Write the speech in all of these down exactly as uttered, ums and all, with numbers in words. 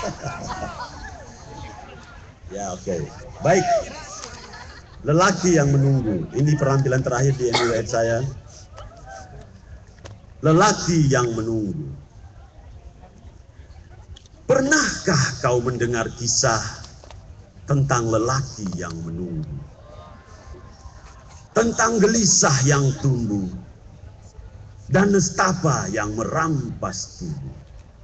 Ya, oke. Okay. Baik. Lelaki yang menunggu. Ini perampilan terakhir di M W F saya. Lelaki yang menunggu. Pernahkah kau mendengar kisah tentang lelaki yang menunggu? Tentang gelisah yang tumbuh dan nestapa yang merampas tubuh.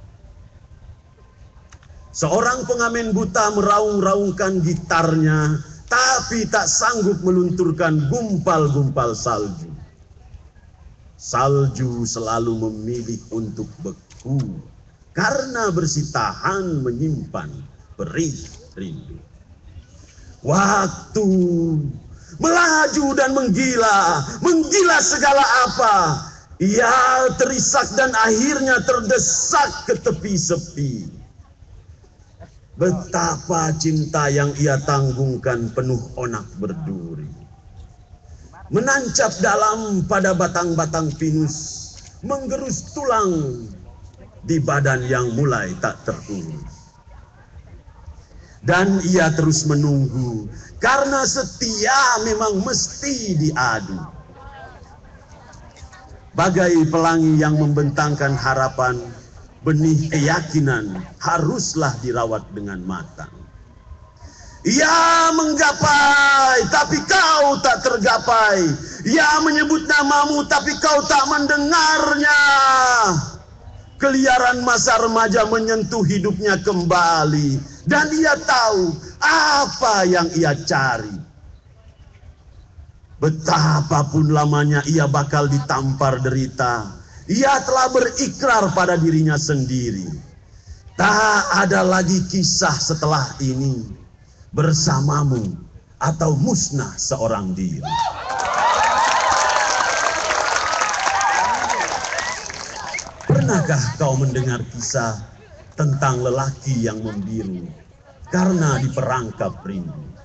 Seorang pengamen buta meraung-raungkan gitarnya, tapi tak sanggup melunturkan gumpal-gumpal salju. Salju selalu memilih untuk beku, karena bersih tahan menyimpan perih rindu. Waktu melaju dan menggila, menggila segala apa. Ia terisak dan akhirnya terdesak ke tepi sepi. Betapa cinta yang ia tanggungkan penuh onak berduri. Menancap dalam pada batang-batang pinus, menggerus tulang di badan yang mulai tak terurus. Dan ia terus menunggu, karena setia memang mesti diadu. Bagai pelangi yang membentangkan harapan, benih keyakinan haruslah dirawat dengan matang. Ia menggapai, tapi kau tak tergapai. Ia menyebut namamu, tapi kau tak mendengarnya. Keliaran masa remaja menyentuh hidupnya kembali, dan ia tahu apa yang ia cari. Betapapun lamanya ia bakal ditampar derita, ia telah berikrar pada dirinya sendiri. Tak ada lagi kisah setelah ini, bersamamu atau musnah seorang diri. Pernahkah kau mendengar kisah tentang lelaki yang membiru karena diperangkap rindu?